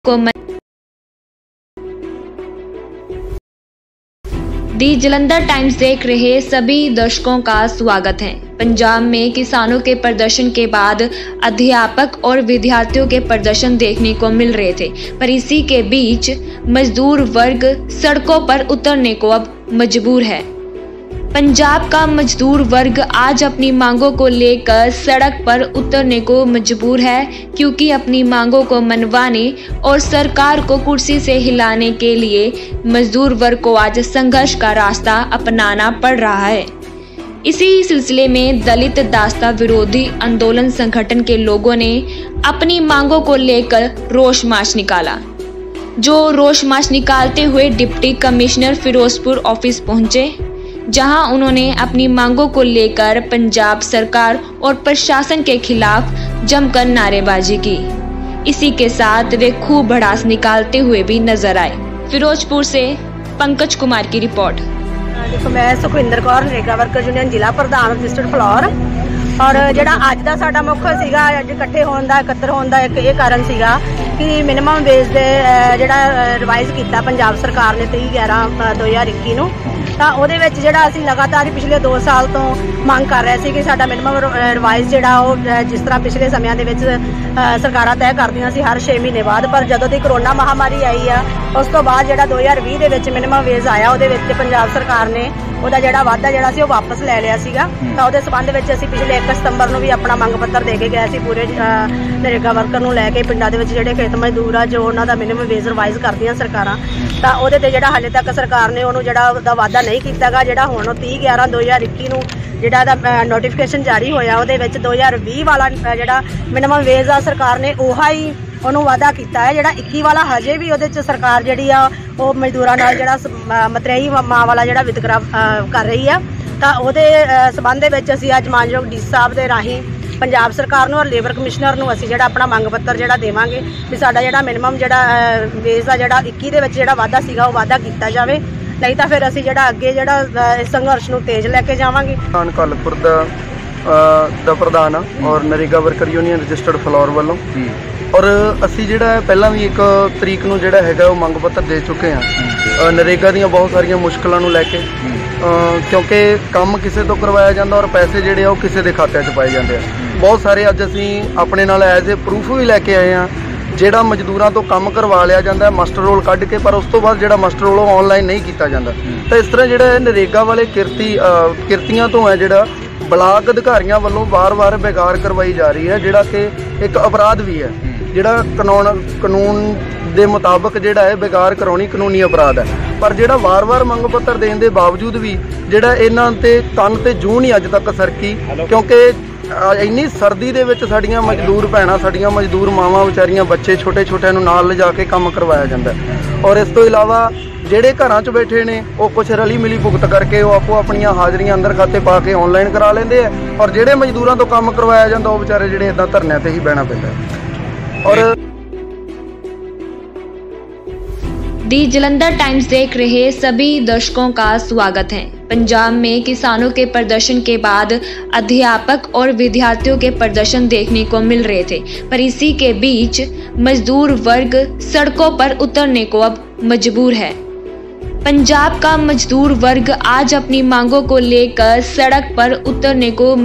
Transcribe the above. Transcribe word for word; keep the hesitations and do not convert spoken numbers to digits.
को दी जलंधर टाइम्स देख रहे सभी दर्शकों का स्वागत है। पंजाब में किसानों के प्रदर्शन के बाद अध्यापक और विद्यार्थियों के प्रदर्शन देखने को मिल रहे थे, पर इसी के बीच मजदूर वर्ग सड़कों पर उतरने को अब मजबूर है। पंजाब का मजदूर वर्ग आज अपनी मांगों को लेकर सड़क पर उतरने को मजबूर है, क्योंकि अपनी मांगों को मनवाने और सरकार को कुर्सी से हिलाने के लिए मजदूर वर्ग को आज संघर्ष का रास्ता अपनाना पड़ रहा है। इसी सिलसिले में दलित दास्ता विरोधी आंदोलन संगठन के लोगों ने अपनी मांगों को लेकर रोष मार्च निकाला, जो रोष मार्च निकालते हुए डिप्टी कमिश्नर फिरोजपुर ऑफिस पहुंचे, जहां उन्होंने अपनी मांगों को लेकर पंजाब सरकार और प्रशासन के खिलाफ जमकर नारेबाजी की। इसी के साथ वे खूब भड़ास निकालते हुए भी नजर आए। फिरोजपुर से पंकज कुमार की रिपोर्ट। देखो, मैं सुखविंदर कौर नरेगा वर्कर यूनियन जिला प्रधान रजिस्टर्ड फ्लोर, और ਜਿਹੜਾ ਅੱਜ ਦਾ ਸਾਡਾ ਮੁੱਖ ਸੀਗਾ ਅੱਜ ਇਕੱਠੇ ਹੋਣ ਦਾ ਇਕੱਤਰ ਹੋਣ ਦਾ ਇੱਕ ਇਹ ਕਾਰਨ ਸੀਗਾ ਕਿ ਮਿਨੀਮਮ ਵੇਜ ਦੇ ਜਿਹੜਾ ਰਿਵਾਈਜ਼ ਕੀਤਾ ਪੰਜਾਬ ਸਰਕਾਰ ਨੇ ਤੀਹ ਗਿਆਰਾਂ ਦੋ ਹਜ਼ਾਰ ਇੱਕੀ ਨੂੰ, ਤਾਂ ਉਹਦੇ ਵਿੱਚ ਜਿਹੜਾ ਅਸੀਂ ਲਗਾਤਾਰ ਹੀ ਪਿਛਲੇ ਦੋ ਸਾਲ ਤੋਂ ਮੰਗ ਕਰ ਰਹੇ ਸੀ ਕਿ ਸਾਡਾ ਮਿਨੀਮਮ ਰਿਵਾਈਜ਼ ਜਿਹੜਾ ਉਹ ਜਿਸ ਤਰ੍ਹਾਂ ਪਿਛਲੇ ਸਮਿਆਂ ਦੇ ਵਿੱਚ ਸਰਕਾਰਾਂ ਤੈਅ ਕਰਦੀਆਂ ਸੀ ਹਰ ਛੇ ਮਹੀਨੇ ਬਾਅਦ, ਪਰ ਜਦੋਂ ਦੀ ਕਰੋਨਾ ਮਹਾਮਾਰੀ ਆਈ ਆ ਉਸ ਤੋਂ ਬਾਅਦ ਜਿਹੜਾ ਦੋ ਹਜ਼ਾਰ ਵੀਹ ਦੇ ਵਿੱਚ ਮਿਨੀਮਮ ਵੇਜ ਆਇਆ, ਉਹਦੇ ਵਿੱਚ ਪੰਜਾਬ ਸਰਕਾਰ ਨੇ ਉਹਦਾ ਜਿਹੜਾ ਵਾਅਦਾ ਜਿਹੜਾ ਸੀ ਉਹ ਵਾਪਸ ਲੈ ਲਿਆ ਸੀਗਾ। ਤਾਂ ਉਹਦੇ ਸੰਬੰਧ ਵਿੱਚ ਅਸੀਂ ਪਿਛਲੇ ਇੱਕ ਸਤੰਬਰ ਨੂੰ ਵੀ ਆਪਣਾ ਮੰਗ ਪੱਤਰ ਦੇ ਕੇ ਗਏ ਸੀ ਪੂਰੇ ਨਰੇਗਾ ਵਰਕਰ ਨੂੰ ਲੈ ਕੇ ਪਿੰਡਾਂ ਦੇ ਵਿੱਚ ਜਿਹੜੇ ਖੇਤ ਮਜ਼ਦੂਰ ਆ ਜੋ ਉਹਨਾਂ ਦਾ ਮਿਨੀਮਮ ਵੇਜ ਰਿਵਾਈਜ਼ ਕਰਦੀਆਂ ਸਰਕਾਰਾਂ, ਤਾਂ ਉਹਦੇ ਤੇ ਜਿਹੜਾ ਹਾਲੇ ਤੱਕ ਸਰਕਾਰ ਨੇ ਉਹਨੂੰ ਜਿਹੜਾ ਉਹਦਾ ਵਾਅਦਾ ਨਹੀਂ ਕੀਤਾਗਾ। ਜਿਹੜਾ ਹੁਣ ਤੀਹ ਗਿਆਰਾਂ ਦੋ ਹਜ਼ਾਰ ਇੱਕੀ ਨੂੰ ਜਿਹੜਾ ਇਹਦਾ ਨੋਟੀਫਿਕੇਸ਼ਨ ਜਾਰੀ ਹੋਇਆ, ਉਹਦੇ ਵਿੱਚ ਦੋ ਹਜ਼ਾਰ ਵੀਹ ਵਾਲਾ ਜਿਹੜਾ ਮਿਨੀਮਮ ਵੇਜ ਆ ਸਰਕਾਰ ਨੇ ਉਹੀ ਹੀ ਉਹਨੂੰ ਵਾਅਦਾ ਕੀਤਾ ਹੈ। ਜਿਹੜਾ ਇੱਕੀ ਵਾਲਾ ਹਜੇ ਵੀ ਉਹਦੇ 'ਚ ਸਰਕਾਰ ਜਿਹੜੀ ਆ ਉਹ ਮਜ਼ਦੂਰਾਂ ਨਾਲ ਜਿਹੜਾ ਮਤਰੇਈ ਮਾਂ ਵਾਲਾ ਜਿਹੜਾ ਵਿਤਕਰਾ ਕਰ ਰਹੀ ਆ, ਤਾਂ ਉਹਦੇ ਸਬੰਧ ਦੇ ਵਿੱਚ ਅਸੀਂ ਅੱਜ ਮਾਨਯੋਗ ਡੀ ਸਾਹਿਬ ਦੇ ਰਾਹੀਂ ਪੰਜਾਬ ਸਰਕਾਰ ਨੂੰ ਔਰ ਲੇਬਰ ਕਮਿਸ਼ਨਰ ਨੂੰ ਅਸੀਂ ਜਿਹੜਾ ਆਪਣਾ ਮੰਗ ਪੱਤਰ ਜਿਹੜਾ ਦੇਵਾਂਗੇ ਵੀ ਸਾਡਾ ਜਿਹੜਾ ਮਿਨੀਮਮ ਜਿਹੜਾ ਵੇਜ ਦਾ ਜਿਹੜਾ ਇੱਕੀ ਦੇ ਵਿੱਚ ਜਿਹੜਾ ਵਾਅਦਾ ਸੀਗਾ ਉਹ ਵਾਅਦਾ ਕੀਤਾ ਜਾਵੇ, ਨਹੀਂ ਤਾਂ ਫਿਰ ਅਸੀਂ ਜਿਹੜਾ ਅੱਗੇ ਜਿਹੜਾ ਇਸ ਸੰਘਰਸ਼ ਨੂੰ ਤੇਜ਼ ਲੈ ਕੇ ਜਾਵਾਂਗੇ। ਕਾਲਪੁਰ ਦਾ ਦਾ ਪ੍ਰਧਾਨ ਔਰ ਨਰੇਗਾ ਵਰਕਰ ਯੂਨੀਅਨ ਰਜਿਸਟਰਡ ਫਲੋਰ ਵੱਲੋਂ, ਔਰ ਅਸੀਂ ਜਿਹੜਾ ਪਹਿਲਾਂ ਵੀ ਇੱਕ ਤਰੀਕ ਨੂੰ ਜਿਹੜਾ ਹੈਗਾ ਉਹ ਮੰਗ ਪੱਤਰ ਦੇ ਚੁੱਕੇ ਹਾਂ ਨਰੇਗਾ ਦੀਆਂ ਬਹੁਤ ਸਾਰੀਆਂ ਮੁਸ਼ਕਲਾਂ ਨੂੰ ਲੈ ਕੇ, ਕਿਉਂਕਿ ਕੰਮ ਕਿਸੇ ਤੋਂ ਕਰਵਾਇਆ ਜਾਂਦਾ ਔਰ ਪੈਸੇ ਜਿਹੜੇ ਆ ਉਹ ਕਿਸੇ ਦੇ ਖਾਤਿਆਂ 'ਚ ਪਾਏ ਜਾਂਦੇ ਆ। ਬਹੁਤ ਸਾਰੇ ਅੱਜ ਅਸੀਂ ਆਪਣੇ ਨਾਲ ਐਜ਼ ਏ ਪ੍ਰੂਫ ਵੀ ਲੈ ਕੇ ਆਏ ਹਾਂ, ਜਿਹੜਾ ਮਜ਼ਦੂਰਾਂ ਤੋਂ ਕੰਮ ਕਰਵਾ ਲਿਆ ਜਾਂਦਾ ਮਾਸਟਰ ਰੋਲ ਕੱਢ ਕੇ, ਪਰ ਉਸ ਤੋਂ ਬਾਅਦ ਜਿਹੜਾ ਮਾਸਟਰ ਰੋਲ ਉਹ ਆਨਲਾਈਨ ਨਹੀਂ ਕੀਤਾ ਜਾਂਦਾ। ਤਾਂ ਇਸ ਤਰ੍ਹਾਂ ਜਿਹੜਾ ਨਰੇਗਾ ਵਾਲੇ ਕਿਰਤੀ ਕਿਰਤੀਆਂ ਤੋਂ ਹੈ ਜਿਹੜਾ ਬਲਾਕ ਅਧਿਕਾਰੀਆਂ ਵੱਲੋਂ ਵਾਰ-ਵਾਰ ਬੇਕਾਰ ਕਰਵਾਈ ਜਾ ਰਹੀ ਹੈ, ਜਿਹੜਾ ਕਿ ਇੱਕ ਅਪਰਾਧ ਵੀ ਹੈ। ਜਿਹੜਾ ਕਾਨੂੰਨ ਕਾਨੂੰਨ ਦੇ ਮੁਤਾਬਕ ਜਿਹੜਾ ਹੈ ਬੇਕਾਰ ਕਰਾਉਣੀ ਕਾਨੂੰਨੀ ਅਪਰਾਧ ਹੈ, ਪਰ ਜਿਹੜਾ ਵਾਰ-ਵਾਰ ਮੰਗ ਪੱਤਰ ਦੇਣ ਦੇ ਬਾਵਜੂਦ ਵੀ ਜਿਹੜਾ ਇਹਨਾਂ ਤੇ ਕੰਨ ਤੇ ਜੂੰ ਨਹੀਂ ਅੱਜ ਤੱਕ ਸਰਕੀ, ਕਿਉਂਕਿ ਇੰਨੀ ਸਰਦੀ ਦੇ ਵਿੱਚ ਸਾਡੀਆਂ ਮਜ਼ਦੂਰ ਭੈਣਾਂ ਸਾਡੀਆਂ ਮਜ਼ਦੂਰ ਮਾਵਾਂ ਵਿਚਾਰੀਆਂ ਬੱਚੇ ਛੋਟੇ ਛੋਟਿਆਂ ਨੂੰ ਨਾਲ ਲਿਜਾ ਕੇ ਕੰਮ ਕਰਵਾਇਆ ਜਾਂਦਾ। ਔਰ ਇਸ ਤੋਂ ਇਲਾਵਾ ਜਿਹੜੇ ਘਰਾਂ 'ਚ ਬੈਠੇ ਨੇ ਉਹ ਕੁਛ ਰਲੀ ਮਿਲੀ ਭੁਗਤ ਕਰਕੇ ਉਹ ਆਪੋ ਆਪਣੀਆਂ ਹਾਜ਼ਰੀਆਂ ਅੰਦਰ ਖਾਤੇ ਪਾ ਕੇ ਆਨਲਾਈਨ ਕਰਾ ਲੈਂਦੇ ਆ, ਔਰ ਜਿਹੜੇ ਮਜ਼ਦੂਰਾਂ ਤੋਂ ਕੰਮ ਕਰਵਾਇਆ ਜਾਂਦਾ ਉਹ ਵਿਚਾਰੇ ਜਿਹੜੇ ਇੱਦਾਂ ਧਰਨਿਆਂ ਤੇ ਹੀ ਬਹਿਣਾ ਪੈਂਦਾ। और दी जलंधर टाइम्स देख रहे सभी दर्शकों का स्वागत है। पंजाब में किसानों के प्रदर्शन के बाद अध्यापक और विद्यार्थियों के प्रदर्शन देखने को मिल रहे थे, पर इसी के बीच मजदूर वर्ग सड़कों पर उतरने को अब मजबूर है। पंजाब का मजदूर वर्ग आज अपनी मांगों को लेकर सड़क पर उतरने को